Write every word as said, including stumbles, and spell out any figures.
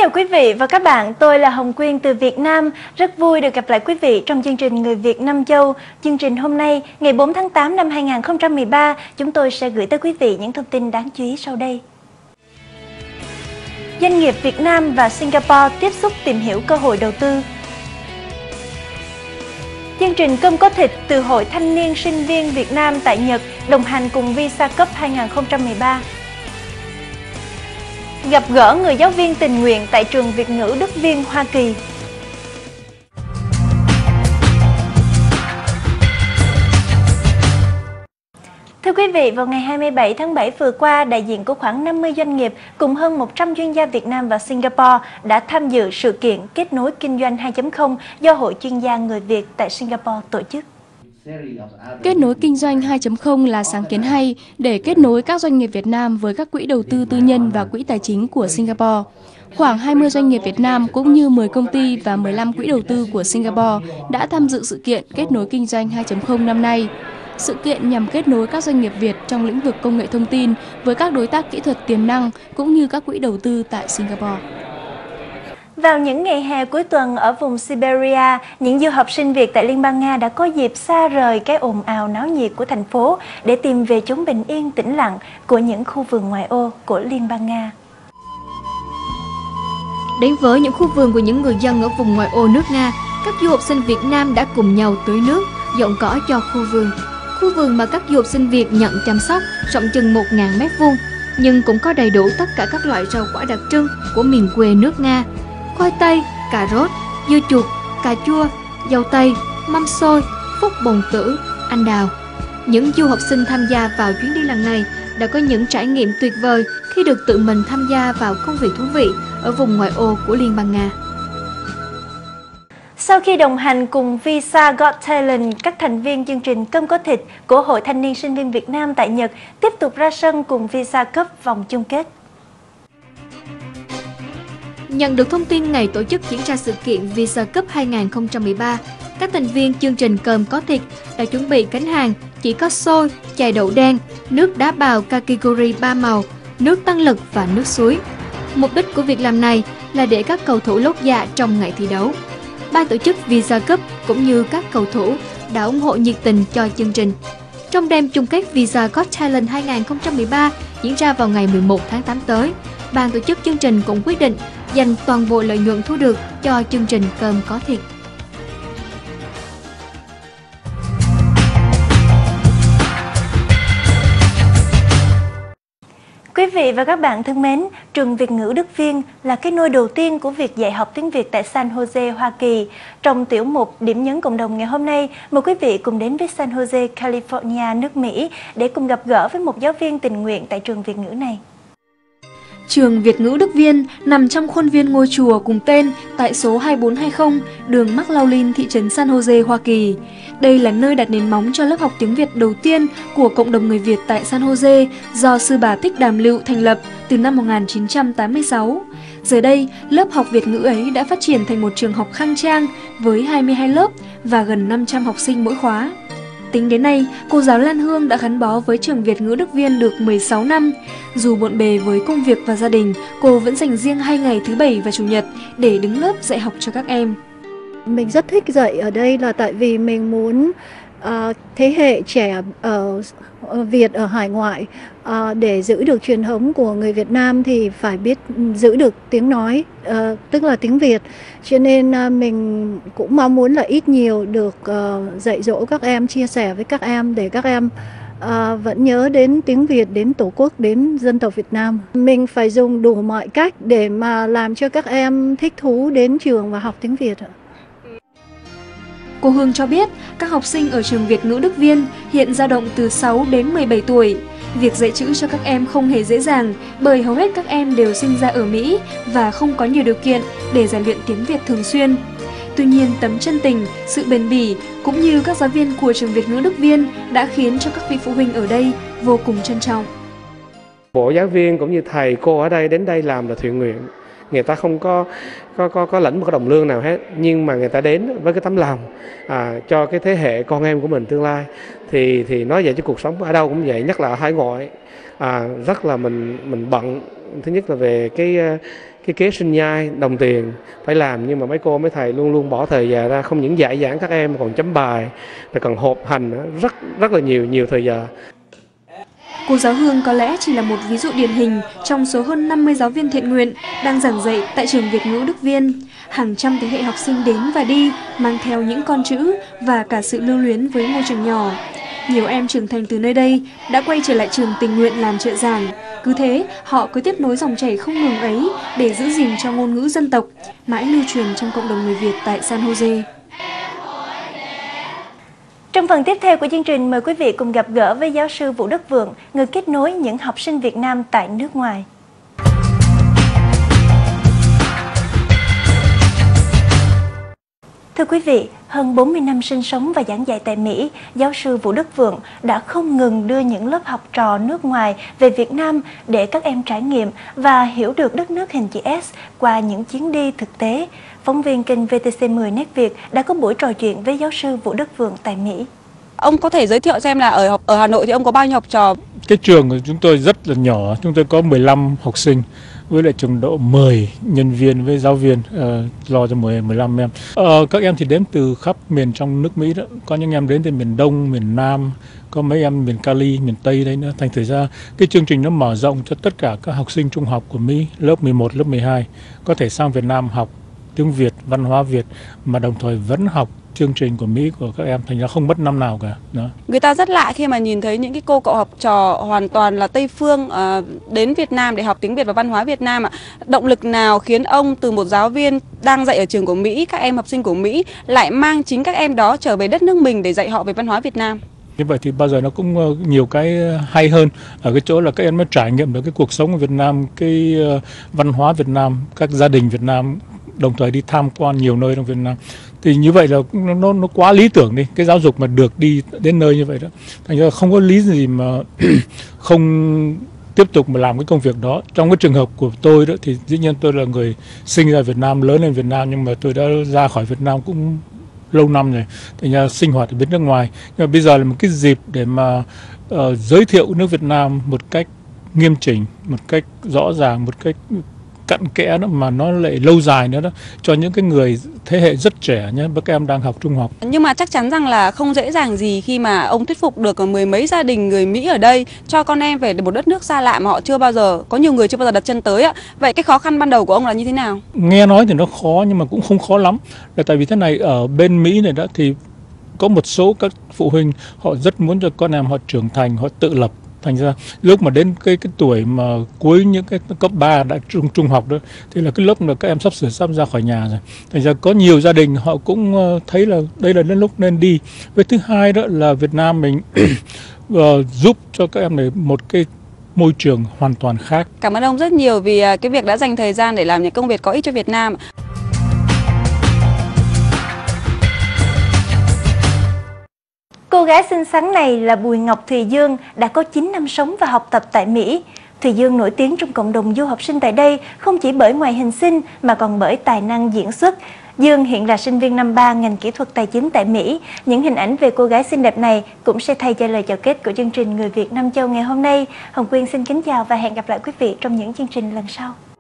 chào quý vị và các bạn, tôi là Hồng Quyên từ Việt Nam. Rất vui được gặp lại quý vị trong chương trình Người Việt Nam Châu. Chương trình hôm nay, ngày bốn tháng tám năm hai nghìn không trăm mười ba, chúng tôi sẽ gửi tới quý vị những thông tin đáng chú ý sau đây. Doanh nghiệp Việt Nam và Singapore tiếp xúc tìm hiểu cơ hội đầu tư. Chương trình Cơm có thịt từ Hội Thanh niên Sinh viên Việt Nam tại Nhật đồng hành cùng Visa Cup hai nghìn không trăm mười ba. Gặp gỡ người giáo viên tình nguyện tại trường Việt ngữ Đức Viên, Hoa Kỳ. Thưa quý vị, vào ngày hai mươi bảy tháng bảy vừa qua, đại diện của khoảng năm mươi doanh nghiệp cùng hơn một trăm chuyên gia Việt Nam và Singapore đã tham dự sự kiện Kết nối Kinh doanh hai chấm không do Hội chuyên gia người Việt tại Singapore tổ chức. Kết nối kinh doanh hai chấm không là sáng kiến hay để kết nối các doanh nghiệp Việt Nam với các quỹ đầu tư tư nhân và quỹ tài chính của Singapore. Khoảng hai mươi doanh nghiệp Việt Nam cũng như mười công ty và mười lăm quỹ đầu tư của Singapore đã tham dự sự kiện Kết nối kinh doanh hai chấm không năm nay. Sự kiện nhằm kết nối các doanh nghiệp Việt trong lĩnh vực công nghệ thông tin với các đối tác kỹ thuật tiềm năng cũng như các quỹ đầu tư tại Singapore. Vào những ngày hè cuối tuần ở vùng Siberia, những du học sinh Việt tại Liên bang Nga đã có dịp xa rời cái ồn ào náo nhiệt của thành phố để tìm về chốn bình yên tĩnh lặng của những khu vườn ngoại ô của Liên bang Nga. Đến với những khu vườn của những người dân ở vùng ngoại ô nước Nga, các du học sinh Việt Nam đã cùng nhau tưới nước, dọn cỏ cho khu vườn. Khu vườn mà các du học sinh Việt nhận chăm sóc rộng chừng một nghìn mét vuông, nhưng cũng có đầy đủ tất cả các loại rau quả đặc trưng của miền quê nước Nga. Khoai tây, cà rốt, dưa chuột, cà chua, dâu tây, mâm xôi, phúc bồn tử, anh đào. Những du học sinh tham gia vào chuyến đi lần này đã có những trải nghiệm tuyệt vời khi được tự mình tham gia vào công việc thú vị ở vùng ngoại ô của Liên bang Nga. Sau khi đồng hành cùng Visa Got Talent, các thành viên chương trình Cơm có thịt của Hội Thanh niên Sinh viên Việt Nam tại Nhật tiếp tục ra sân cùng Visa Cup vòng chung kết. Nhận được thông tin ngày tổ chức diễn ra sự kiện Visa Cup hai nghìn không trăm mười ba, các thành viên chương trình Cơm có thịt đã chuẩn bị cánh hàng chỉ có xôi, chè đậu đen, nước đá bào kakigori ba màu, nước tăng lực và nước suối. Mục đích của việc làm này là để các cầu thủ lót dạ trong ngày thi đấu. Ban tổ chức Visa Cup cũng như các cầu thủ đã ủng hộ nhiệt tình cho chương trình. Trong đêm chung kết Visa Got Talent hai nghìn không trăm mười ba diễn ra vào ngày mười một tháng tám tới, ban tổ chức chương trình cũng quyết định dành toàn bộ lợi nhuận thu được cho chương trình Cơm có thịt. Quý vị và các bạn thân mến, trường Việt ngữ Đức Viên là cái nôi đầu tiên của việc dạy học tiếng Việt tại San Jose, Hoa Kỳ. Trong tiểu mục Điểm nhấn cộng đồng ngày hôm nay, mời quý vị cùng đến với San Jose, California, nước Mỹ để cùng gặp gỡ với một giáo viên tình nguyện tại trường Việt ngữ này. Trường Việt ngữ Đức Viên nằm trong khuôn viên ngôi chùa cùng tên tại số hai bốn hai không đường McLaughlin, thị trấn San Jose, Hoa Kỳ. Đây là nơi đặt nền móng cho lớp học tiếng Việt đầu tiên của cộng đồng người Việt tại San Jose do sư bà Thích Đàm Lựu thành lập từ năm một nghìn chín trăm tám mươi sáu. Giờ đây, lớp học Việt ngữ ấy đã phát triển thành một trường học khang trang với hai mươi hai lớp và gần năm trăm học sinh mỗi khóa. Tính đến nay, cô giáo Lan Hương đã gắn bó với trường Việt ngữ Đức Viên được mười sáu năm. Dù bộn bề với công việc và gia đình, cô vẫn dành riêng hai ngày thứ Bảy và Chủ nhật để đứng lớp dạy học cho các em. Mình rất thích dạy ở đây là tại vì mình muốn uh, thế hệ trẻ ở uh, Việt ở hải ngoại uh, để giữ được truyền thống của người Việt Nam thì phải biết giữ được tiếng nói, uh, tức là tiếng Việt. Cho nên uh, mình cũng mong muốn là ít nhiều được uh, dạy dỗ các em, chia sẻ với các em để các em À, vẫn nhớ đến tiếng Việt, đến Tổ quốc, đến dân tộc Việt Nam. Mình phải dùng đủ mọi cách để mà làm cho các em thích thú đến trường và học tiếng Việt. Cô Hương cho biết các học sinh ở trường Việt ngữ Đức Viên hiện dao động từ sáu đến mười bảy tuổi. Việc dạy chữ cho các em không hề dễ dàng bởi hầu hết các em đều sinh ra ở Mỹ và không có nhiều điều kiện để rèn luyện tiếng Việt thường xuyên. Tuy nhiên, tấm chân tình, sự bền bỉ cũng như các giáo viên của trường Việt ngữ Đức Viên đã khiến cho các vị phụ huynh ở đây vô cùng trân trọng. Bộ giáo viên cũng như thầy cô ở đây đến đây làm là thiện nguyện. Người ta không có có có, có lãnh một cái đồng lương nào hết, nhưng mà người ta đến với cái tấm lòng à, cho cái thế hệ con em của mình tương lai. Thì thì nói vậy chứ cuộc sống ở đâu cũng vậy, nhất là ở hải ngoại. À, rất là mình mình bận. Thứ nhất là về cái cái kế sinh nhai, đồng tiền phải làm, nhưng mà mấy cô mấy thầy luôn luôn bỏ thời giờ ra, không những dạy giảng các em mà còn chấm bài, rồi còn họp hành rất rất là nhiều nhiều thời giờ. Cô giáo Hương có lẽ chỉ là một ví dụ điển hình trong số hơn năm mươi giáo viên thiện nguyện đang giảng dạy tại trường Việt ngữ Đức Viên. Hàng trăm thế hệ học sinh đến và đi, mang theo những con chữ và cả sự lưu luyến với ngôi trường nhỏ. Nhiều em trưởng thành từ nơi đây đã quay trở lại trường tình nguyện làm trợ giảng. Cứ thế, họ cứ tiếp nối dòng chảy không ngừng ấy để giữ gìn cho ngôn ngữ dân tộc, mãi lưu truyền trong cộng đồng người Việt tại San Jose. Trong phần tiếp theo của chương trình, mời quý vị cùng gặp gỡ với giáo sư Vũ Đức Vượng, người kết nối những học sinh Việt Nam tại nước ngoài. Thưa quý vị, hơn bốn mươi năm sinh sống và giảng dạy tại Mỹ, giáo sư Vũ Đức Vượng đã không ngừng đưa những lớp học trò nước ngoài về Việt Nam để các em trải nghiệm và hiểu được đất nước hình chữ S qua những chuyến đi thực tế. Phóng viên kênh vê tê xê mười Nét Việt đã có buổi trò chuyện với giáo sư Vũ Đức Vượng tại Mỹ. Ông có thể giới thiệu xem là ở ở Hà Nội thì ông có bao nhiêu học trò? Cái trường của chúng tôi rất là nhỏ, chúng tôi có mười lăm học sinh với lại chừng độ mười nhân viên với giáo viên uh, lo cho mười, mười lăm em. Uh, các em thì đến từ khắp miền trong nước Mỹ đó, có những em đến từ miền Đông, miền Nam, có mấy em miền Cali, miền Tây đấy nữa. Thành thử ra cái chương trình nó mở rộng cho tất cả các học sinh trung học của Mỹ, lớp mười một, lớp mười hai có thể sang Việt Nam học tiếng Việt, văn hóa Việt mà đồng thời vẫn học chương trình của Mỹ của các em, thành ra không mất năm nào cả. Đó. Người ta rất lạ khi mà nhìn thấy những cái cô cậu học trò hoàn toàn là Tây phương uh, đến Việt Nam để học tiếng Việt và văn hóa Việt Nam ạ. Động lực nào khiến ông từ một giáo viên đang dạy ở trường của Mỹ, các em học sinh của Mỹ lại mang chính các em đó trở về đất nước mình để dạy họ về văn hóa Việt Nam? Như vậy thì bao giờ nó cũng nhiều cái hay hơn ở cái chỗ là các em mới trải nghiệm được cái cuộc sống ở Việt Nam, cái văn hóa Việt Nam, các gia đình Việt Nam, đồng thời đi tham quan nhiều nơi trong Việt Nam. Thì như vậy là nó, nó, nó quá lý tưởng đi, cái giáo dục mà được đi đến nơi như vậy đó. Thành ra không có lý gì mà không tiếp tục mà làm cái công việc đó. Trong cái trường hợp của tôi đó thì dĩ nhiên tôi là người sinh ra Việt Nam, lớn lên Việt Nam, nhưng mà tôi đã ra khỏi Việt Nam cũng lâu năm rồi, thành ra sinh hoạt ở bên nước ngoài. Nhưng mà bây giờ là một cái dịp để mà uh, giới thiệu nước Việt Nam một cách nghiêm chỉnh, một cách rõ ràng, một cách cặn kẽ đó, mà nó lại lâu dài nữa đó, cho những cái người thế hệ rất trẻ nhé, các em đang học trung học. Nhưng mà chắc chắn rằng là không dễ dàng gì khi mà ông thuyết phục được mười mấy gia đình người Mỹ ở đây cho con em về một đất nước xa lạ mà họ chưa bao giờ, có nhiều người chưa bao giờ đặt chân tới ạ. Vậy cái khó khăn ban đầu của ông là như thế nào? Nghe nói thì nó khó nhưng mà cũng không khó lắm. Là tại vì thế này, ở bên Mỹ này đó thì có một số các phụ huynh họ rất muốn cho con em họ trưởng thành, họ tự lập. Thành ra lúc mà đến cái cái tuổi mà cuối những cái cấp ba đã trung trung học đó thì là cái lúc mà các em sắp sửa sắp ra khỏi nhà rồi. Thành ra có nhiều gia đình họ cũng thấy là đây là đến lúc nên đi. Với thứ hai đó là Việt Nam mình uh, giúp cho các em này một cái môi trường hoàn toàn khác. Cảm ơn ông rất nhiều vì cái việc đã dành thời gian để làm những công việc có ích cho Việt Nam. Cô gái xinh xắn này là Bùi Ngọc Thùy Dương, đã có chín năm sống và học tập tại Mỹ. Thùy Dương nổi tiếng trong cộng đồng du học sinh tại đây không chỉ bởi ngoại hình xinh mà còn bởi tài năng diễn xuất. Dương hiện là sinh viên năm ba ngành kỹ thuật tài chính tại Mỹ. Những hình ảnh về cô gái xinh đẹp này cũng sẽ thay cho lời chào kết của chương trình Người Việt Nam Châu ngày hôm nay. Hồng Quyên xin kính chào và hẹn gặp lại quý vị trong những chương trình lần sau.